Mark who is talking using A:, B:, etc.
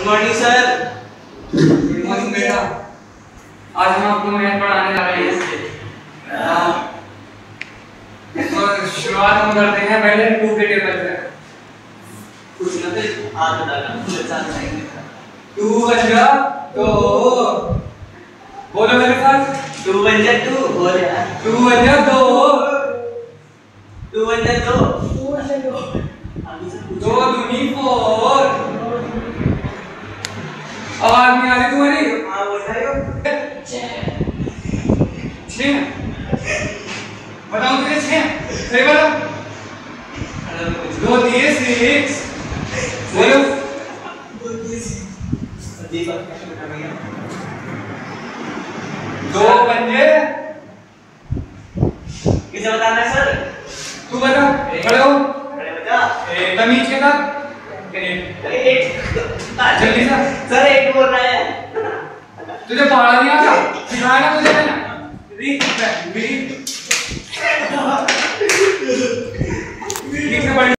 A: Morning sir.
B: Good morning बेटा। आज हम आपको मैथ पढ़ाने जा रहे हैं इसलिए तो शुरुआत हम करते हैं पहले 2 के टेबल से।
A: कुछ ना फिर आज बताना कुछ अच्छा नहीं।
B: 2 बजा 2 बोलो मेरे साथ।
A: 2 बजा 2 बोल यार।
B: 2 बजा 2
A: 2 बजा 2
B: 2 दूनी 4। आवाज नहीं आ रही तुम्हारी?
A: हाँ बताइए।
B: 6 बताओ तुझे 6 सही बताओ। 2 दिए 6 बोलो।
A: 2 दिए 6
B: 2 पंजे
A: किसे बताना है सर?
B: तू बता। खड़े हो
A: बता।
B: तमीज के साथ। जल्दी से
A: सर 8 बोल रहा है।
B: तुझे पढ़ा नहीं आता सिखाया ना तुझे मैंने। रीड